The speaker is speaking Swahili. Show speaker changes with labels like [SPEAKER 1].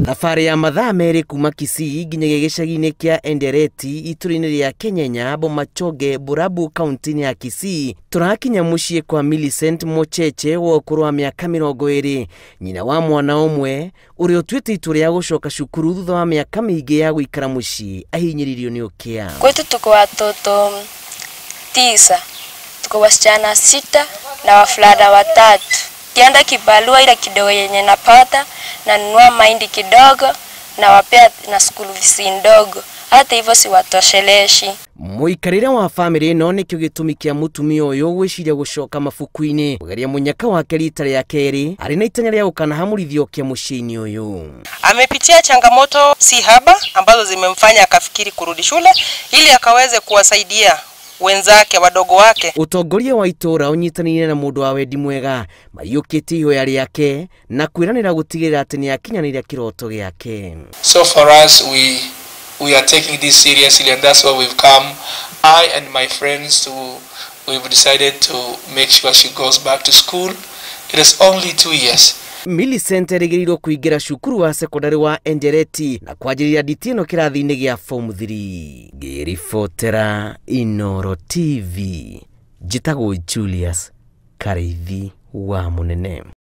[SPEAKER 1] Thabarĩ ya mathaa merĩ kuma Kisii nginya gĩcagi-inĩ kĩa Endereti itũra-inĩ rĩa Kenya Bomachoge Burabu kaunti-inĩ ya Kisii tũrakinya mũciĩ kwa Millicent Mocheche wa ũkũrũ wa mĩaka 20, nyina wa mwana ũmwe ũrĩa ũtuĩte itua rĩa gũcoka cukuru thutha wa mĩaka mĩingĩ ya gũikara mũciĩ ahinyĩrĩirio nĩ ũkĩa.
[SPEAKER 2] Kwetu tuko watoto 9, tuko wasichana 6 na wavulana 3. Kienda kibarua ile kidogo yenye napata na nunua mahindi kidogo na wapea na school fees ndogo. Hata hivyo siwatosheleshi.
[SPEAKER 1] Mũikarĩre wa famĩlĩ ĩno nĩkĩo gĩtũmi kĩa mũtumia ũyũ gwĩciria gũcoka mabuku-inĩ kũgeria mũnyaka wake rita rĩa kerĩ arĩ na itanya rĩa gũkanahamũrithio kĩa mũciĩ-inĩ ũyũ.
[SPEAKER 3] Amepitia changamoto si haba ambazo zimemfanya akafikiri kurudi shule ili akaweze kuwasaidia wenzake wadogo wake.
[SPEAKER 1] Utongoria wa itũra unyitanĩire na mũndũ wa wendi mwega maiyũkĩtie ihoya rĩake na kwĩranĩra gũtigĩrĩra atĩ nĩ akinyanĩria kĩroto gĩake.
[SPEAKER 4] So for us we are taking this seriously, and that's why we've come. I and my friends we've decided to make sure she goes back to school. It is only 2 years.
[SPEAKER 1] Millicent erĩgĩrĩirwo kũingĩra cukuru wa sekondari wa Endereti na kwanjĩrĩria nditi ĩno kĩrathi-inĩ gĩa form 3. Ngĩribotera Inooro TV, njĩtagwo Julius Karithi wa Mũnene.